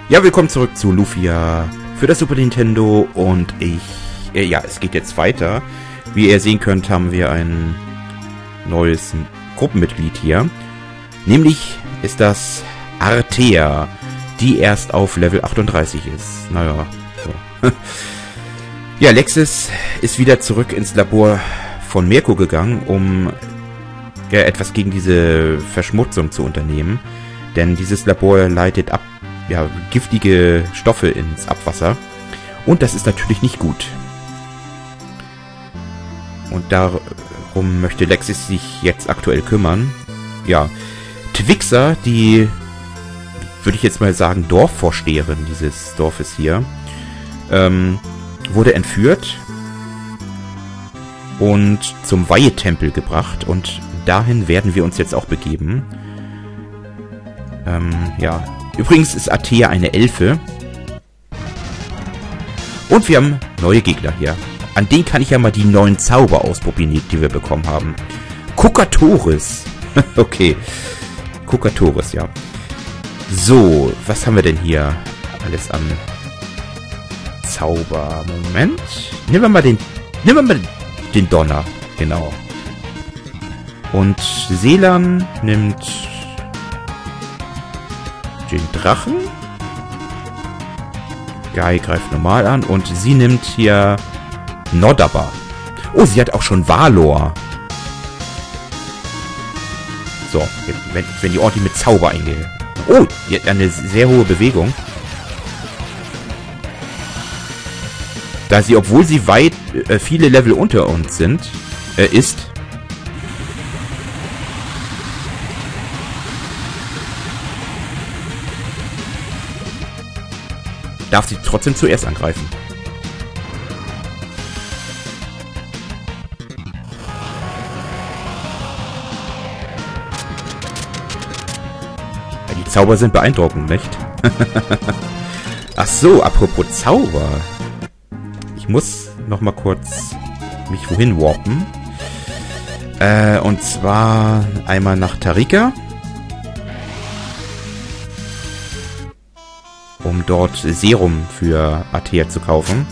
Ja, willkommen zurück zu Lufia für das Super Nintendo und ja, es geht jetzt weiter. Wie ihr sehen könnt, haben wir ein neues Gruppenmitglied hier. Nämlich ist das Artea, die erst auf Level 38 ist. Naja, so. Ja, Lexis ist wieder zurück ins Labor von Mirko gegangen, um ja, etwas gegen diese Verschmutzung zu unternehmen. Denn dieses Labor leitet giftige Stoffe ins Abwasser. Und das ist natürlich nicht gut. Und darum möchte Lexis sich jetzt aktuell kümmern. Ja, Twixer, die, würde ich jetzt mal sagen, Dorfvorsteherin dieses Dorfes hier, wurde entführt und zum Weihetempel gebracht. Und dahin werden wir uns jetzt auch begeben. Ja. Übrigens ist Artea eine Elfe. Und wir haben neue Gegner hier. An denen kann ich ja mal die neuen Zauber ausprobieren, die wir bekommen haben. Kokatoris. Okay. Kokatoris, ja. So, was haben wir denn hier alles an Zauber? Moment. Nehmen wir mal den Donner. Genau. Und Seelan nimmt den Drachen. Guy greift normal an und sie nimmt hier Nodaba. Oh, sie hat auch schon Valor. So, wenn die ordentlich mit Zauber eingeht. Oh, die hat eine sehr hohe Bewegung. Da sie, obwohl sie weit viele Level unter uns ist, darf sie trotzdem zuerst angreifen. Ja, die Zauber sind beeindruckend, nicht? Ach so, apropos Zauber. Ich muss noch mal kurz mich wohin warpen. Und zwar einmal nach Tarika. Um dort Serum für Artea zu kaufen.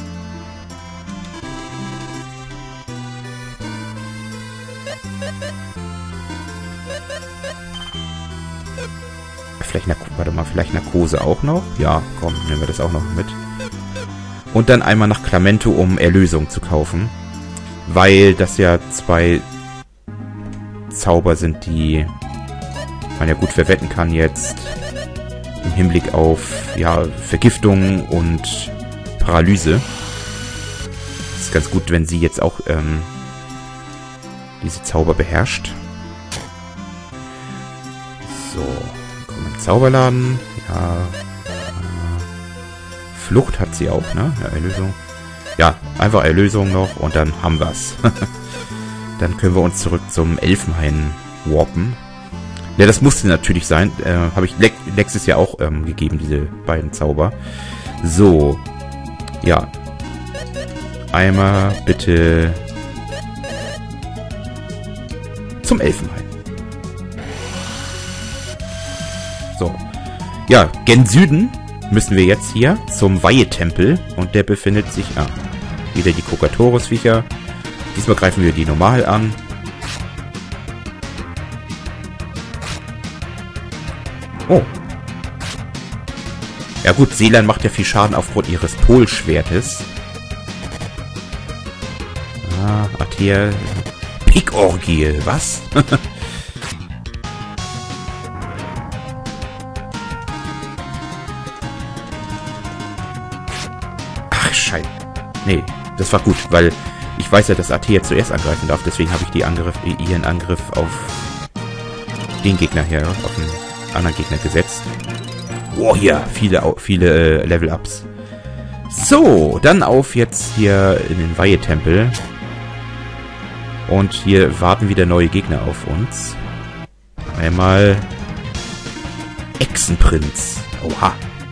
Vielleicht Narkose auch noch? Ja, komm, nehmen wir das auch noch mit. Und dann einmal nach Clamento, um Erlösung zu kaufen. Weil das ja zwei Zauber sind, die man ja gut verwetten kann jetzt. Im Hinblick auf, ja, Vergiftung und Paralyse. Es ist ganz gut, wenn sie jetzt auch diese Zauber beherrscht. So, kommen wir im Zauberladen. Ja. Flucht hat sie auch, ne? Ja, Erlösung. Ja, einfach Erlösung noch und dann haben wir's. Dann können wir uns zurück zum Elfenhain warpen. Ja, das musste natürlich sein. Habe ich Lexis ja auch gegeben, diese beiden Zauber. So. Ja. Einmal bitte zum Elfenhain. So. Ja, gen Süden müssen wir jetzt hier zum Weihetempel. Und der befindet sich... wieder die Kokatoris-Viecher. Diesmal greifen wir die normal an. Oh. Ja gut, Seelan macht ja viel Schaden aufgrund ihres Polschwertes. Artea... Pickorgie, was? Ach, Scheiße. Nee, das war gut, weil ich weiß ja, dass Artea zuerst angreifen darf. Deswegen habe ich ihren Angriff auf den Gegner hier, auf den anderen Gegner gesetzt. Wow, hier, viele Level-Ups. So, dann auf jetzt hier in den Weihetempel. Und hier warten wieder neue Gegner auf uns. Einmal Echsenprinz. Oha.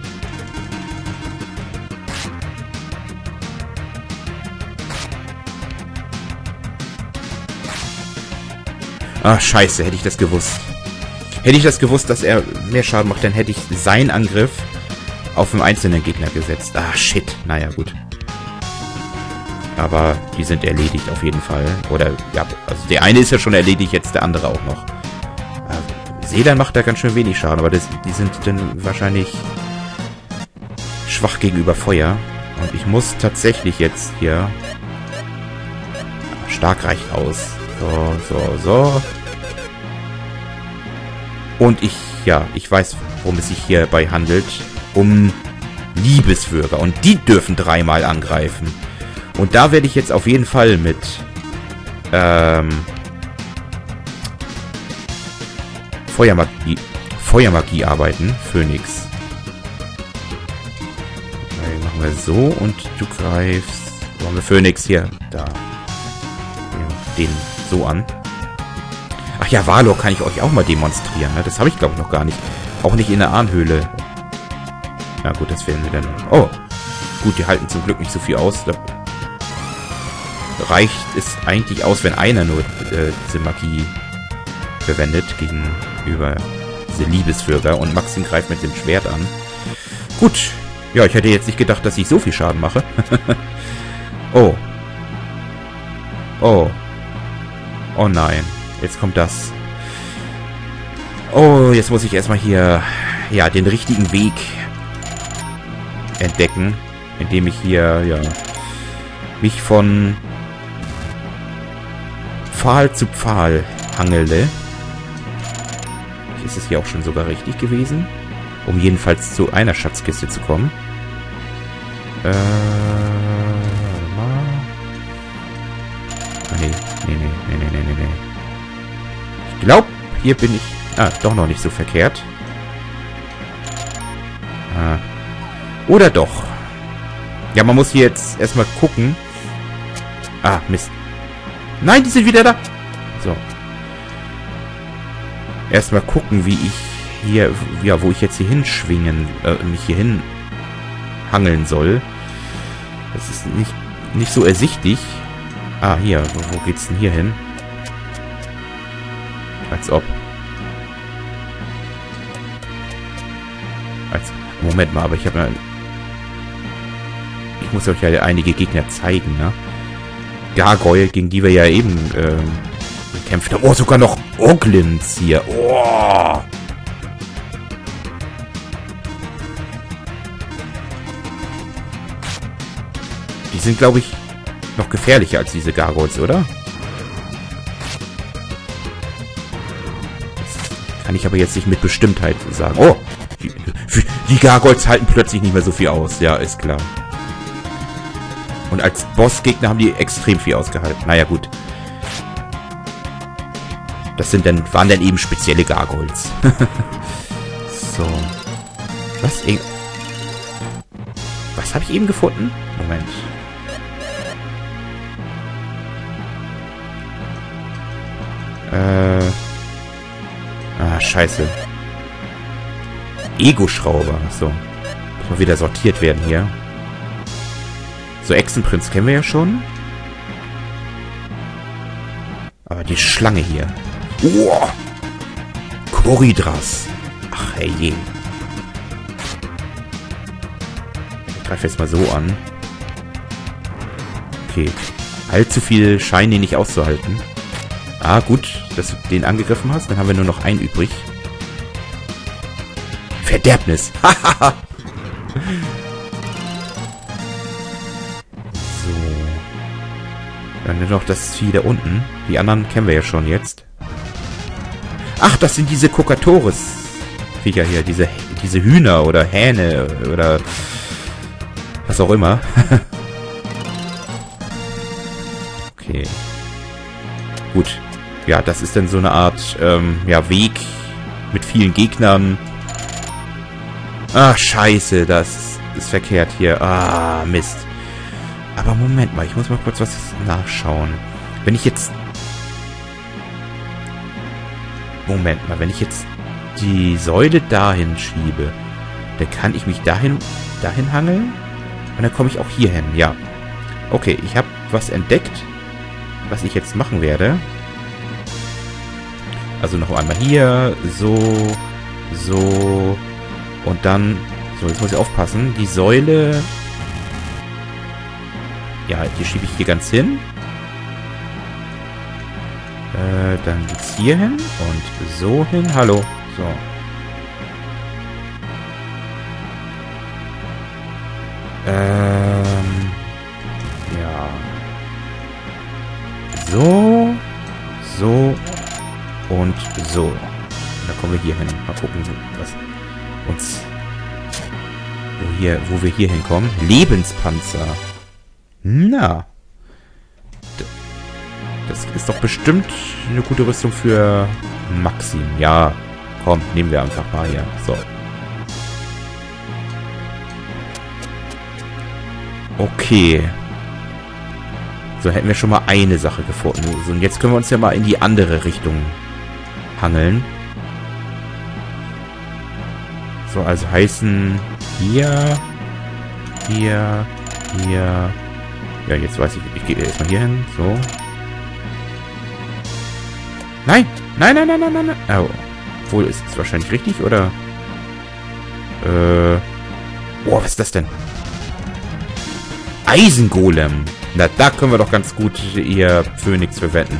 Ah, scheiße, hätte ich das gewusst. Hätte ich das gewusst, dass er mehr Schaden macht, dann hätte ich seinen Angriff auf einen einzelnen Gegner gesetzt. Ah, shit. Naja, gut. Aber die sind erledigt auf jeden Fall. Oder, ja, also der eine ist ja schon erledigt, jetzt der andere auch noch. Sedan macht da ganz schön wenig Schaden, aber die sind dann wahrscheinlich schwach gegenüber Feuer. Und ich muss tatsächlich jetzt hier... Stark reicht aus. So. Und ich weiß, worum es sich hierbei handelt. Um Liebeswürger. Und die dürfen 3-mal angreifen. Und da werde ich jetzt auf jeden Fall mit Feuermagie arbeiten. Phönix. Okay, machen wir so und du greifst... Wo haben wir Phönix? Hier. Da. Den so an. Ach ja, Valor kann ich euch auch mal demonstrieren. Ne? Das habe ich, glaube ich, noch gar nicht. Auch nicht in der Ahnhöhle. Na gut, das werden wir dann... Oh. Gut, die halten zum Glück nicht so viel aus. Da reicht es eigentlich aus, wenn einer nur diese Magie verwendet gegenüber diese Liebeswürger. Und Maxim greift mit dem Schwert an. Gut. Ja, ich hätte jetzt nicht gedacht, dass ich so viel Schaden mache. Oh. Oh. Oh nein. Jetzt kommt das. Oh, jetzt muss ich erstmal hier, ja, den richtigen Weg entdecken. Indem ich hier, ja, mich von Pfahl zu Pfahl hangele. Ist es hier auch schon sogar richtig gewesen? Um jedenfalls zu einer Schatzkiste zu kommen. Warte mal. Nee. Ich glaube, hier bin ich... Ah, doch noch nicht so verkehrt. Oder doch. Ja, man muss hier jetzt erstmal gucken. Ah, Mist. Nein, die sind wieder da. So. Erstmal gucken, wie ich hier... Ja, wo ich jetzt hier hinschwingen... mich hier hin hangeln soll. Das ist nicht so ersichtlich. Ah, hier. Wo geht's denn hier hin? Als ob. Moment mal, aber ich habe ja... Ich muss euch ja einige Gegner zeigen, ne? Gargoyle, gegen die wir ja eben gekämpft haben. Oh, sogar noch Oglins hier. Oh! Die sind, glaube ich, noch gefährlicher als diese Gargoyles, oder? Das kann ich aber jetzt nicht mit Bestimmtheit sagen. Oh! Die Gargoyles halten plötzlich nicht mehr so viel aus. Ja, ist klar. Und als Bossgegner haben die extrem viel ausgehalten. Naja, gut. Das waren dann eben spezielle Gargoyles. So. Was habe ich eben gefunden? Moment. Scheiße. Ego-Schrauber. So. Muss mal wieder sortiert werden hier. So, Echsenprinz kennen wir ja schon. Aber die Schlange hier. Oh! Korridras. Ach, herrje. Ich greife jetzt mal so an. Okay. Allzu viel scheinen die nicht auszuhalten. Ah, gut, dass du den angegriffen hast. Dann haben wir nur noch einen übrig. Verderbnis. Hahaha. So. Dann noch das Vieh da unten. Die anderen kennen wir ja schon jetzt. Ach, das sind diese Kokatoris-Viecher hier. Diese Hühner oder Hähne oder was auch immer. Okay. Gut. Ja, das ist dann so eine Art ja, Weg mit vielen Gegnern. Ach, scheiße, das ist verkehrt hier. Ah, Mist. Aber Moment mal, ich muss mal kurz was nachschauen. Wenn ich jetzt... Moment mal, wenn ich jetzt die Säule dahin schiebe, dann kann ich mich dahin hangeln und dann komme ich auch hier hin, ja. Okay, ich habe was entdeckt, was ich jetzt machen werde. Also noch einmal hier, so und dann So, jetzt muss ich aufpassen. Die Säule... Ja, die schiebe ich hier ganz hin. Dann geht's hier hin und so hin. Hallo. So. Ja. So. So. Und so. Da kommen wir hier hin. Mal gucken, was uns... Wo wir hier hinkommen. Lebenspanzer. Na. Das ist doch bestimmt eine gute Rüstung für Maxim. Ja, komm, nehmen wir einfach mal hier. So. Okay. So, hätten wir schon mal eine Sache gefunden. So, und jetzt können wir uns ja mal in die andere Richtung hangeln. So, also heißen hier, hier, hier. Ja, jetzt weiß ich gehe erstmal hier hin. So. Nein! Nein, nein, nein, nein, nein, nein. Oh. Obwohl, ist es wahrscheinlich richtig, oder? Oh, was ist das denn? Eisengolem. Na, da können wir doch ganz gut ihr Phönix verwenden.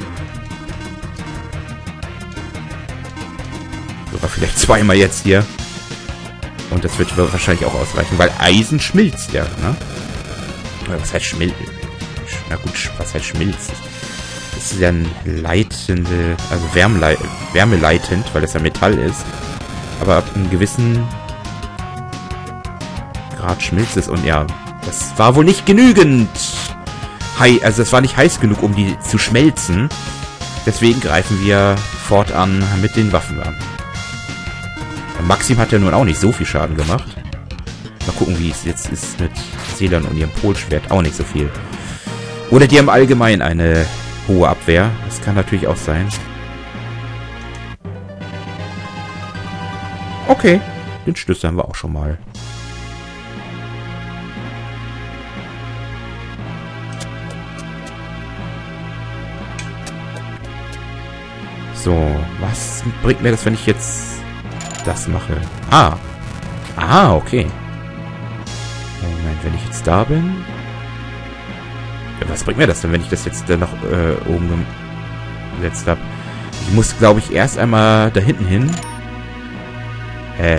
Sogar vielleicht zweimal jetzt hier. Und das wird wahrscheinlich auch ausreichen, weil Eisen schmilzt ja, ne? Was heißt schmilzt? Na gut, was heißt schmilzt? Das ist ja ein leitende, also wärmeleitend, weil es ja Metall ist. Aber ab einem gewissen Grad schmilzt es und ja, das war wohl nicht genügend. Also es war nicht heiß genug, um die zu schmelzen. Deswegen greifen wir fortan mit den Waffen an. Maxim hat ja nun auch nicht so viel Schaden gemacht. Mal gucken, wie es jetzt ist mit Seelern und ihrem Polschwert. Auch nicht so viel. Oder die haben allgemein eine hohe Abwehr. Das kann natürlich auch sein. Okay. Den Schlüssel haben wir auch schon mal. So. Was bringt mir das, wenn ich jetzt das mache? Ah, okay. Moment, wenn ich jetzt da bin... Ja, was bringt mir das denn, wenn ich das jetzt nach oben gesetzt habe? Ich muss, glaube ich, erst einmal da hinten hin. Hä?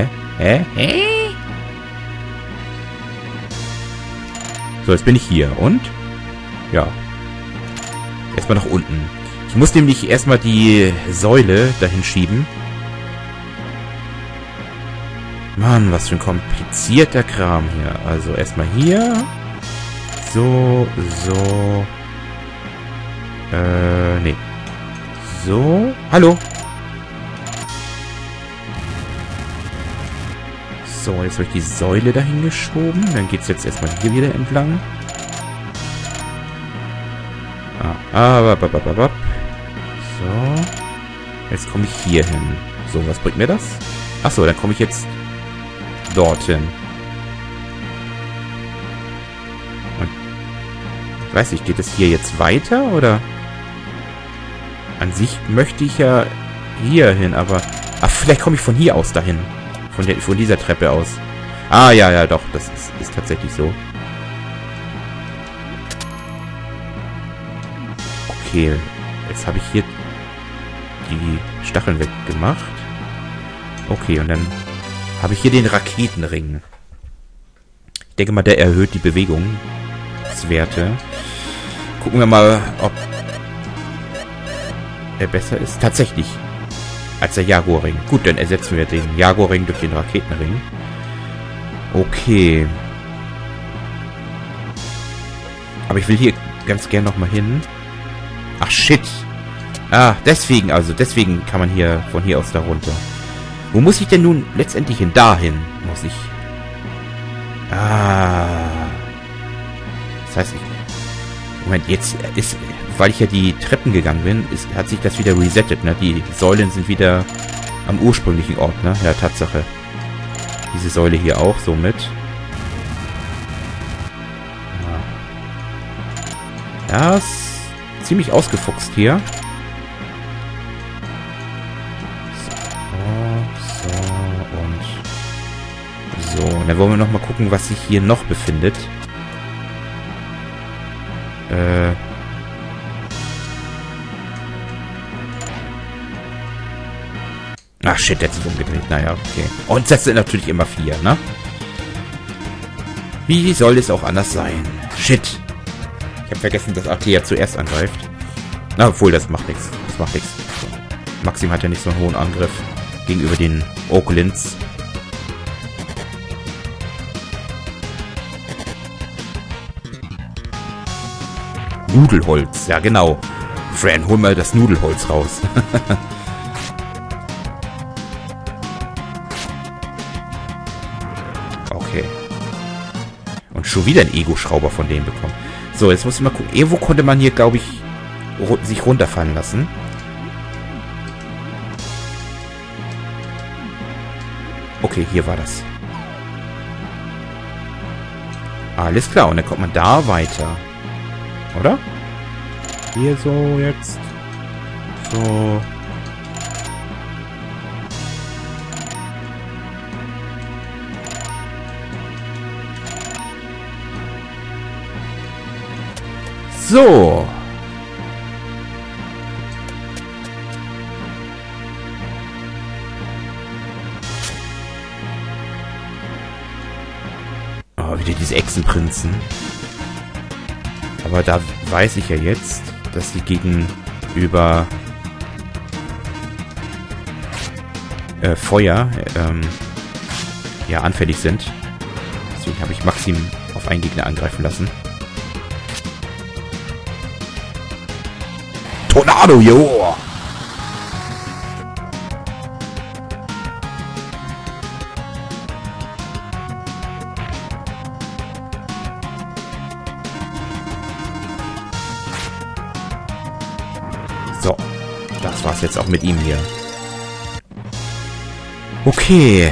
So, jetzt bin ich hier. Und? Ja. Erstmal nach unten. Ich muss nämlich erstmal die Säule dahin schieben. Mann, was für ein komplizierter Kram hier. Also erstmal hier. So. Nee. So. Hallo. So, jetzt habe ich die Säule dahin geschoben. Dann geht es jetzt erstmal hier wieder entlang. So. Jetzt komme ich hier hin. So, was bringt mir das? Achso, dann komme ich jetzt dorthin. Und ich weiß nicht, geht es hier jetzt weiter, oder? An sich möchte ich ja hier hin, aber... Ach, vielleicht komme ich von hier aus dahin. Von dieser Treppe aus. Ah, ja, doch, das ist tatsächlich so. Okay, jetzt habe ich hier die Stacheln weggemacht. Okay, und dann habe ich hier den Raketenring. Ich denke mal, der erhöht die Bewegungswerte. Gucken wir mal, ob er besser ist. Tatsächlich. Als der Jaguar-Ring. Gut, dann ersetzen wir den Jaguar-Ring durch den Raketenring. Okay. Aber ich will hier ganz gern nochmal hin. Ach, shit. Ah, deswegen kann man hier von hier aus da runter. Wo muss ich denn nun letztendlich hin? Dahin muss ich. Das heißt, Moment, jetzt ist... Weil ich ja die Treppen gegangen bin, hat sich das wieder resettet, ne? Die Säulen sind wieder am ursprünglichen Ort, ne? Ja, Tatsache. Diese Säule hier auch, somit. Ja, ist ziemlich ausgefuchst hier. So, und... So, dann wollen wir noch mal gucken, was sich hier noch befindet. Ach shit, der hat sich umgedreht. Naja, okay. Und das sind natürlich immer 4, ne? Wie soll es auch anders sein? Shit. Ich habe vergessen, dass Artea zuerst angreift. Na, obwohl, das macht nichts. Das macht nichts. Maxim hat ja nicht so einen hohen Angriff gegenüber den Oaklins. Nudelholz, ja genau. Fran, hol mal das Nudelholz raus. Okay. Und schon wieder ein Ego-Schrauber von denen bekommen. So, jetzt muss ich mal gucken. Irgendwo konnte man hier, glaube ich, sich runterfallen lassen. Okay, hier war das. Alles klar, und dann kommt man da weiter. Oder? Hier so jetzt. So. So. Oh, wieder diese Echsenprinzen. Aber da weiß ich ja jetzt, dass sie gegenüber Feuer ja anfällig sind. Deswegen habe ich Maxim auf einen Gegner angreifen lassen. Tornado, jo! So, das war's jetzt auch mit ihm hier. Okay.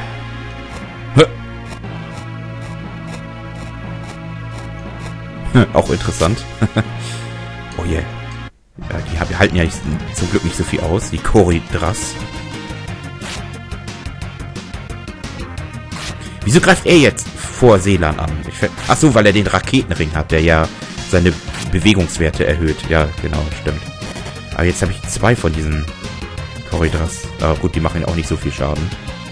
Auch interessant. Oh je. Yeah. Ja, die halten ja nicht, zum Glück nicht so viel aus. Die Koridras. Wieso greift er jetzt vor Seelan an? Achso, weil er den Raketenring hat, der ja seine Bewegungswerte erhöht. Ja, genau, stimmt. Aber jetzt habe ich 2 von diesen Koridras. Aber gut, die machen auch nicht so viel Schaden.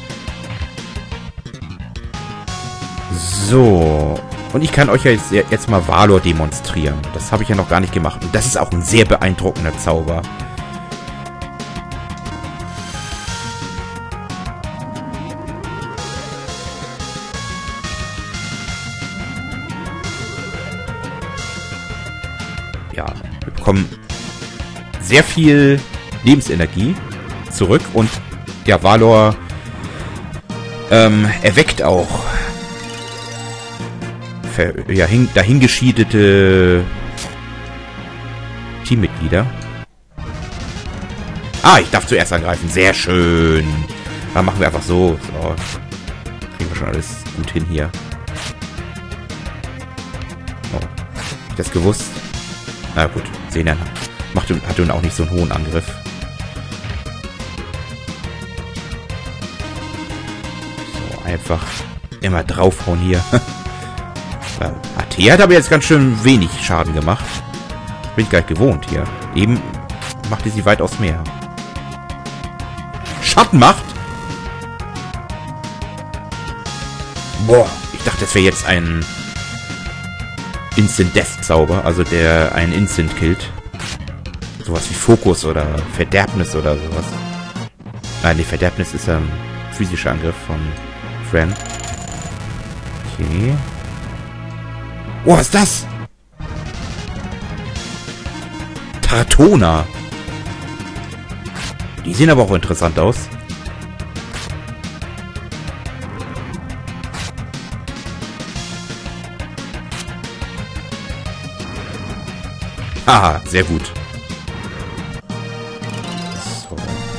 So. Und ich kann euch ja jetzt mal Valor demonstrieren. Das habe ich ja noch gar nicht gemacht. Und das ist auch ein sehr beeindruckender Zauber. Ja, wir bekommen sehr viel Lebensenergie zurück. Und ja, Valor erweckt auch dahingeschiedete Teammitglieder. Ah, ich darf zuerst angreifen. Sehr schön. Dann machen wir einfach so. So. Kriegen wir schon alles gut hin hier. Oh. Hab ich das gewusst? Na gut. Senan hat nun auch nicht so einen hohen Angriff. So, einfach immer draufhauen hier. Artea hat aber jetzt ganz schön wenig Schaden gemacht. Bin ich gar nicht gewohnt hier. Eben machte sie weitaus mehr. Schattenmacht? Boah, ich dachte, das wäre jetzt ein Instant-Death-Zauber, also der einen Instant killt. Sowas wie Fokus oder Verderbnis oder sowas. Nein, die Verderbnis ist ein physischer Angriff von Fran. Okay. Oh, was ist das? Taratona. Die sehen aber auch interessant aus. Haha, sehr gut. So.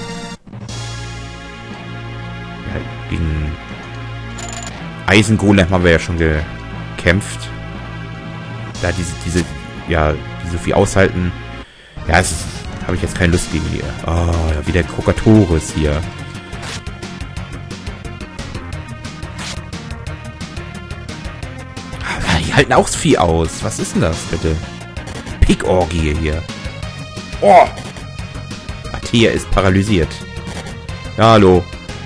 Ja, gegen Eisengolem haben wir ja schon gekämpft. Da die so viel aushalten. Ja, habe ich jetzt keine Lust gegen die. Oh, ja, wieder Krokatoris hier. die halten auch Vieh aus. Was ist denn das, bitte? Pickorgie hier. Oh! Athea ist paralysiert. Ja, hallo.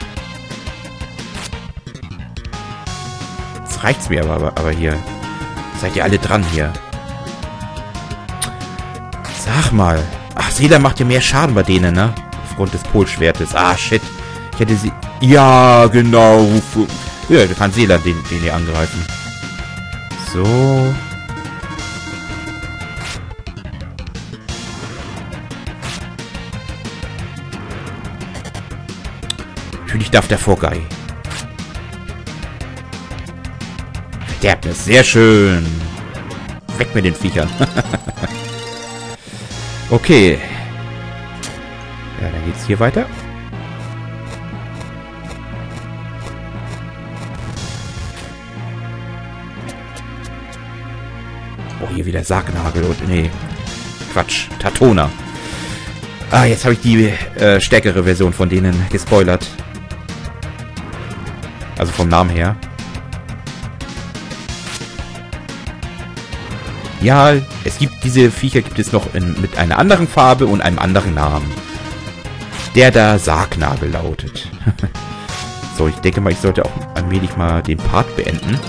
Jetzt reicht's mir aber hier. Seid ihr alle dran hier? Sag mal. Ach, Seele macht ja mehr Schaden bei denen, ne? Aufgrund des Polschwertes. Ah, shit. Ich hätte sie... Ja, genau. Ja, du kannst Seele den hier angreifen. So. Natürlich darf der Vorgei. Verderbnis. Sehr schön. Weg mit den Viechern. Okay. Ja, dann geht's hier weiter. Oh, hier wieder Sargnagel und... Nee. Quatsch. Tatona. Ah, jetzt habe ich die stärkere Version von denen gespoilert. Also vom Namen her. Ja, diese Viecher gibt es noch mit einer anderen Farbe und einem anderen Namen. Der da Sargnagel lautet. So, ich denke mal, ich sollte auch allmählich mal den Part beenden.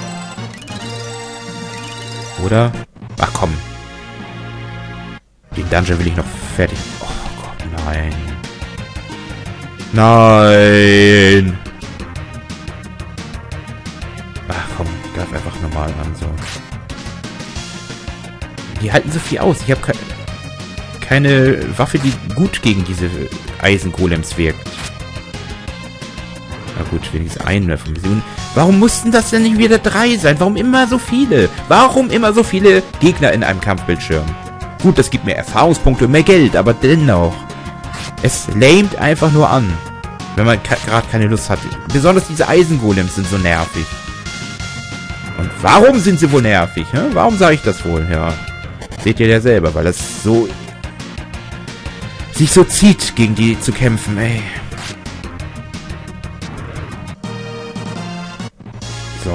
Oder? Ach komm. Den Dungeon will ich noch fertig... Oh Gott, nein. Nein! Ach komm, ich greif einfach normal an, so. Die halten so viel aus. Ich habe keine Waffe, die gut gegen diese Eisengolems wirkt. Na gut, wenigstens eine von diesen. Warum mussten das denn nicht wieder 3 sein? Warum immer so viele? Warum immer so viele Gegner in einem Kampfbildschirm? Gut, das gibt mir Erfahrungspunkte und mehr Geld, aber dennoch. Es lamet einfach nur an. Wenn man gerade keine Lust hat. Besonders diese Eisengolems sind so nervig. Und warum sind sie wohl nervig? Hä? Warum sage ich das wohl? Ja. Seht ihr ja selber, weil es so... sich so zieht, gegen die zu kämpfen, ey. So.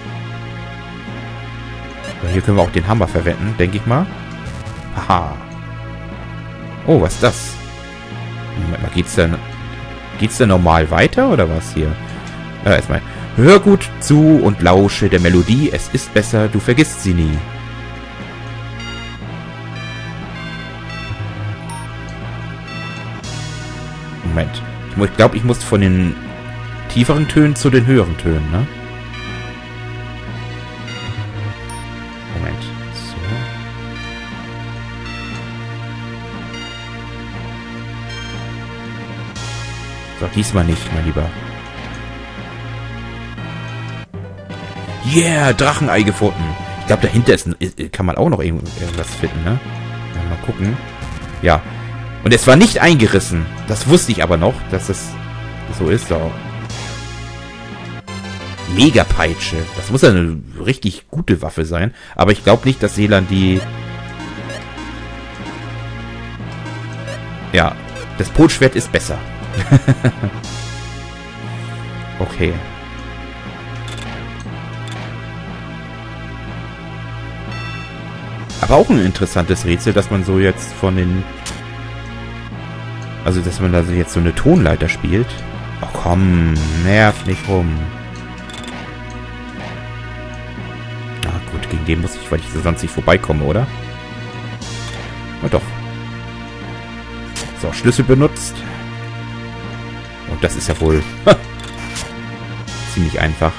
So, hier können wir auch den Hammer verwenden, denke ich mal. Haha. Oh, was ist das? Moment mal, geht's denn normal weiter, oder was hier? Erstmal. Hör gut zu und lausche der Melodie. Es ist besser, du vergisst sie nie. Moment. Ich glaube, ich muss von den tieferen Tönen zu den höheren Tönen, ne? Moment. So. So, diesmal nicht, mein Lieber. Yeah, Drachenei gefunden. Ich glaube, dahinter kann man auch noch irgendwas finden, ne? Mal gucken. Ja. Und es war nicht eingerissen. Das wusste ich aber noch, dass es so ist. So. Megapeitsche. Das muss ja eine richtig gute Waffe sein. Aber ich glaube nicht, dass Seeland die... Ja. Das Polschwert ist besser. Okay. Aber auch ein interessantes Rätsel, dass man so jetzt von den... Also, dass man da jetzt so eine Tonleiter spielt. Ach komm, nerv nicht rum. Na gut, gegen den muss ich, weil ich sonst nicht vorbeikomme, oder? Na doch. So, Schlüssel benutzt. Und das ist ja wohl... ziemlich einfach.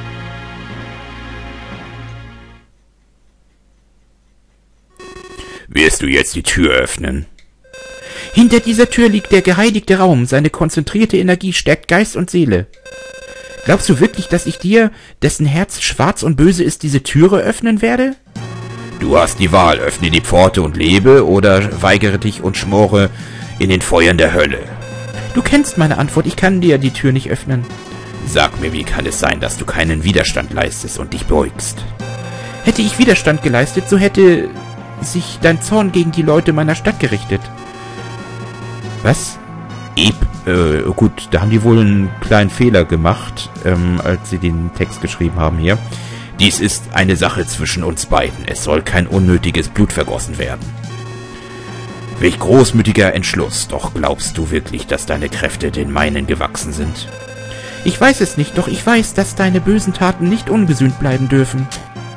Wirst du jetzt die Tür öffnen? Hinter dieser Tür liegt der geheiligte Raum. Seine konzentrierte Energie stärkt Geist und Seele. Glaubst du wirklich, dass ich dir, dessen Herz schwarz und böse ist, diese Türe öffnen werde? Du hast die Wahl. Öffne die Pforte und lebe oder weigere dich und schmore in den Feuern der Hölle. Du kennst meine Antwort. Ich kann dir die Tür nicht öffnen. Sag mir, wie kann es sein, dass du keinen Widerstand leistest und dich beugst? Hätte ich Widerstand geleistet, so hätte sich dein Zorn gegen die Leute meiner Stadt gerichtet. Was? Gut, da haben die wohl einen kleinen Fehler gemacht, als sie den Text geschrieben haben hier. Dies ist eine Sache zwischen uns beiden. Es soll kein unnötiges Blut vergossen werden. Welch großmütiger Entschluss. Doch glaubst du wirklich, dass deine Kräfte den meinen gewachsen sind? Ich weiß es nicht, doch ich weiß, dass deine bösen Taten nicht ungesühnt bleiben dürfen.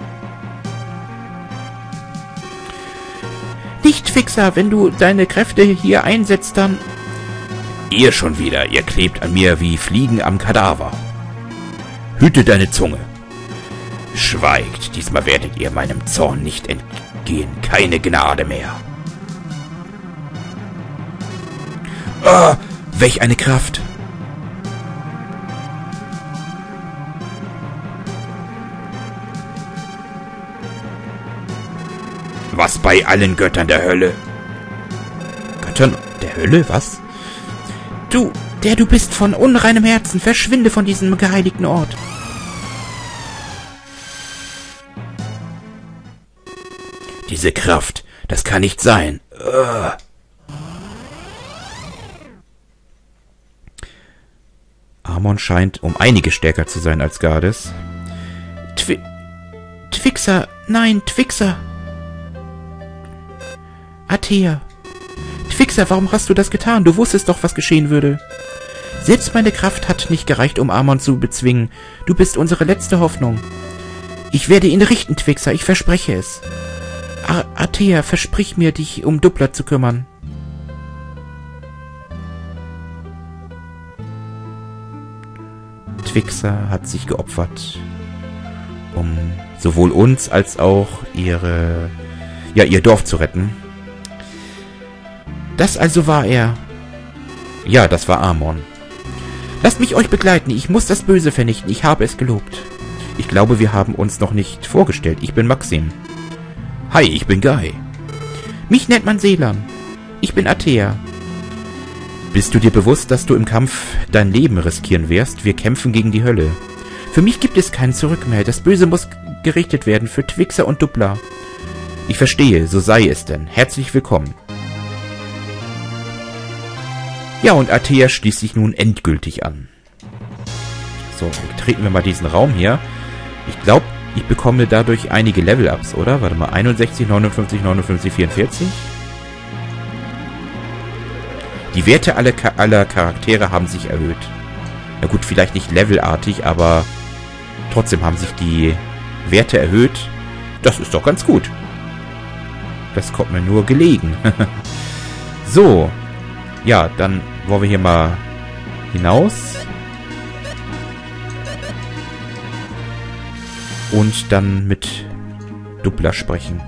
Nicht, Fixer, wenn du deine Kräfte hier einsetzt, dann... Ihr schon wieder, ihr klebt an mir wie Fliegen am Kadaver. Hüte deine Zunge. Schweigt, diesmal werdet ihr meinem Zorn nicht entgehen. Keine Gnade mehr. Ah, welch eine Kraft! Was bei allen Göttern der Hölle? Göttern der Hölle? Was? Du bist von unreinem Herzen. Verschwinde von diesem geheiligten Ort. Diese Kraft, das kann nicht sein. Amon scheint um einige stärker zu sein als Gades. Twixer, nein, Twixer. Athea. Twixer, warum hast du das getan? Du wusstest doch, was geschehen würde. Selbst meine Kraft hat nicht gereicht, um Amon zu bezwingen. Du bist unsere letzte Hoffnung. Ich werde ihn richten, Twixer, ich verspreche es. Athea, versprich mir, dich um Dupla zu kümmern. Twixer hat sich geopfert, um sowohl uns als auch ihr Dorf zu retten. Das also war er. Ja, das war Amon. Lasst mich euch begleiten, ich muss das Böse vernichten, ich habe es gelobt. Ich glaube, wir haben uns noch nicht vorgestellt. Ich bin Maxim. Hi, ich bin Guy. Mich nennt man Selan. Ich bin Athea. Bist du dir bewusst, dass du im Kampf dein Leben riskieren wirst? Wir kämpfen gegen die Hölle. Für mich gibt es kein Zurück mehr. Das Böse muss gerichtet werden für Twixer und Dupla. Ich verstehe, so sei es denn. Herzlich willkommen. Ja, und Athea schließt sich nun endgültig an. So, treten wir mal diesen Raum hier. Ich glaube, ich bekomme dadurch einige Level-Ups, oder? Warte mal, 61, 59, 59, 44. Die Werte aller Charaktere haben sich erhöht. Na gut, vielleicht nicht levelartig, aber trotzdem haben sich die Werte erhöht. Das ist doch ganz gut. Das kommt mir nur gelegen. So. Ja, dann wollen wir hier mal hinaus. Und dann mit Dupla sprechen.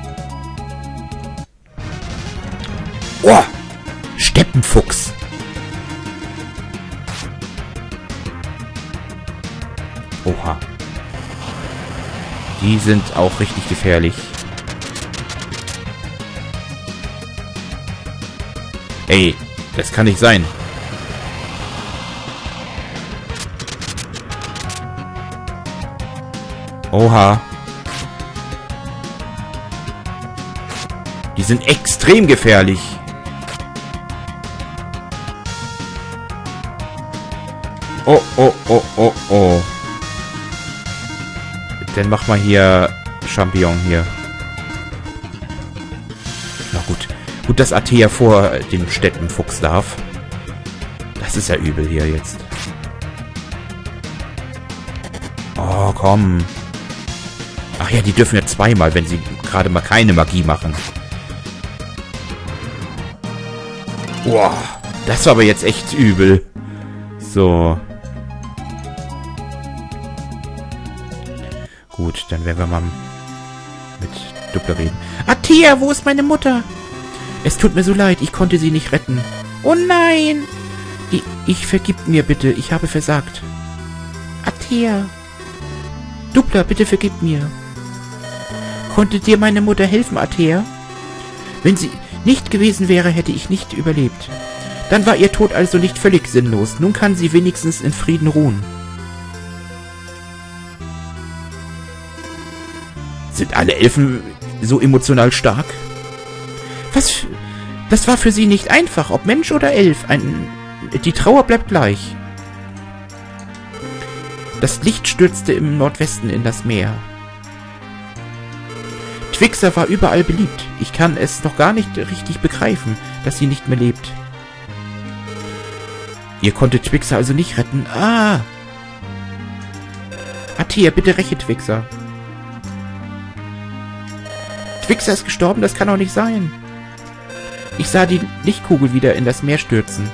Oh! Steppenfuchs! Oha. Die sind auch richtig gefährlich. Ey, das kann nicht sein. Oha. Die sind extrem gefährlich. Oh, oh, oh, oh, oh. Dann mach mal hier Champignon hier. Na gut. Gut, dass Athea vor dem Steppenfuchs darf. Das ist ja übel hier jetzt. Oh, komm. Ach ja, die dürfen ja zweimal, wenn sie gerade mal keine Magie machen. Boah, das war aber jetzt echt übel. So. Gut, dann werden wir mal mit Dupla reden. Athea, wo ist meine Mutter? Es tut mir so leid, ich konnte sie nicht retten. Oh nein! Ich vergib mir bitte, ich habe versagt. Athea. Dupla, bitte vergib mir. Konnte dir meine Mutter helfen, Athea? Wenn sie nicht gewesen wäre, hätte ich nicht überlebt. Dann war ihr Tod also nicht völlig sinnlos. Nun kann sie wenigstens in Frieden ruhen. Sind alle Elfen so emotional stark? Was? Das war für sie nicht einfach, ob Mensch oder Elf. Die Trauer bleibt gleich. Das Licht stürzte im Nordwesten in das Meer. Twixer war überall beliebt. Ich kann es noch gar nicht richtig begreifen, dass sie nicht mehr lebt. Ihr konntet Twixer also nicht retten? Ah! Athea, bitte räche Twixer. Twixer ist gestorben? Das kann doch nicht sein. Ich sah die Lichtkugel wieder in das Meer stürzen.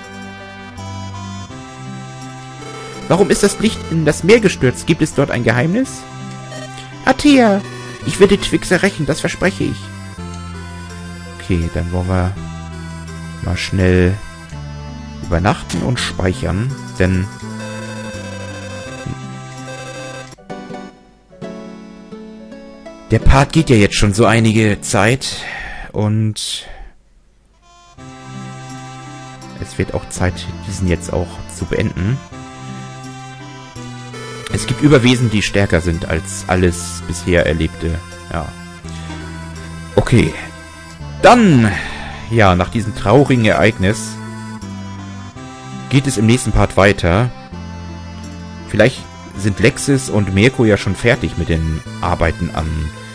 Warum ist das Licht in das Meer gestürzt? Gibt es dort ein Geheimnis? Athea, ich werde Twixer rächen, das verspreche ich. Okay, dann wollen wir mal schnell übernachten und speichern, denn der Part geht ja jetzt schon so einige Zeit und es wird auch Zeit, diesen jetzt auch zu beenden. Es gibt Überwesen, die stärker sind als alles bisher Erlebte. Ja. Okay. Dann, ja, nach diesem traurigen Ereignis geht es im nächsten Part weiter. Vielleicht sind Lexis und Mirko ja schon fertig mit den Arbeiten an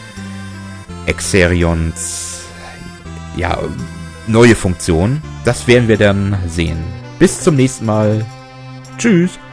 Exerions, ja, neue Funktion. Das werden wir dann sehen. Bis zum nächsten Mal. Tschüss.